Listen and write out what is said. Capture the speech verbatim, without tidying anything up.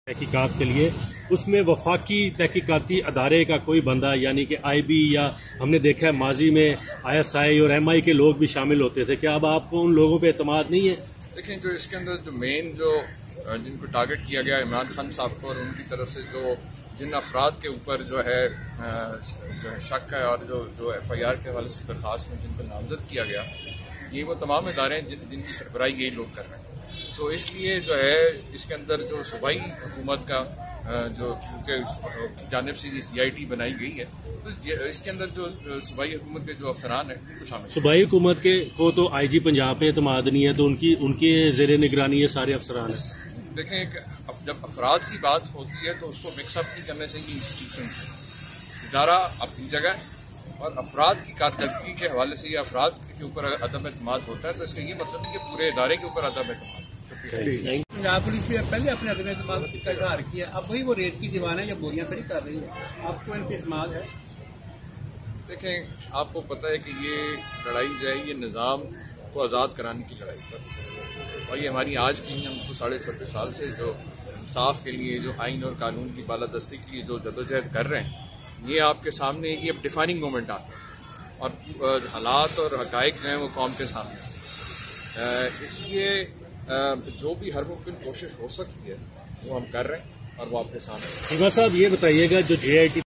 تحقیقات کے لیے اس میں وفاقی تحقیقاتی ادارے کا کوئی بندہ یعنی کہ آئی بی یا ہم نے دیکھا ہے ماضی میں آئی ایس آئی اور ایم آئی کے لوگ بھی شامل ہوتے تھے. کیا اب آپ کو ان لوگوں پہ اعتماد نہیں ہے؟ دیکھیں جو اس کے اندر جو مین جو جن کو ٹارگٹ کیا گیا عمران خان صاحب کو اور ان کی طرف سے جو جن افراد کے اوپر جو ہے جو ہے شک ہے اور جو جو ایف آئی آر کے حوالے سے درخواست میں جن کو نامزد کیا گیا یہ وہ تمام ادارے ہیں جن کی سربراہی یہی لوگ کر رہے ہیں. سو اس لیے جو ہے اس کے اندر جو صوبائی حکومت کا جو کیونکہ جانب سے سی آئی ٹی بنائی گئی ہے تو اس کے اندر جو صوبائی حکومت کے جو افسران ہیں ان کو شامل صوبائی حکومت کے کو تو آئی جی پنجاب پہ اعتماد نہیں ہے تو ان کی ان کے زیر نگرانی یہ سارے افسران ہیں. دیکھیں جب افراد کی بات ہوتی ہے تو اس کو مکس اپ نہیں کرنے سے یہ انسٹیٹیوشنس ہیں. ادارہ اپنی جگہ اور افراد کی کارکردگی کے حوالے سے یہ افراد کے اوپر عدم اعتماد ہوتا ہے تو اس کا یہ مطلب نہیں کہ پورے ادارے کے اوپر عدم اعتماد. پنجاب پولیس نے پہلے اپنے عدم اعتماد کا اظہار کیا اب وہی وہ ریت کی دیوانیں یا بوریاں کھڑی کر رہی ہیں. آپ کو ان پہ اعتماد ہے؟ دیکھیں آپ کو پتہ ہے کہ یہ لڑائی جو ہے یہ نظام کو آزاد کرانے کی لڑائی پر اور یہ ہماری آج کی ہم کو ساڑھے چھبیس سال سے جو انصاف کے لیے جو آئین اور قانون کی بالادستی کے لیے جو جدوجہد کر رہے ہیں یہ آپ کے سامنے یہ اب ڈیفائننگ مومنٹ آتا ہے اور حالات اور حقائق جو ہیں وہ قوم کے سامنے. اس لیے جو بھی ہر ممکن کوشش ہو سکتی ہے وہ ہم کر رہے ہیں اور وہ آپ کے سامنے. صاحب یہ بتائیے گا جو جے آئی ٹی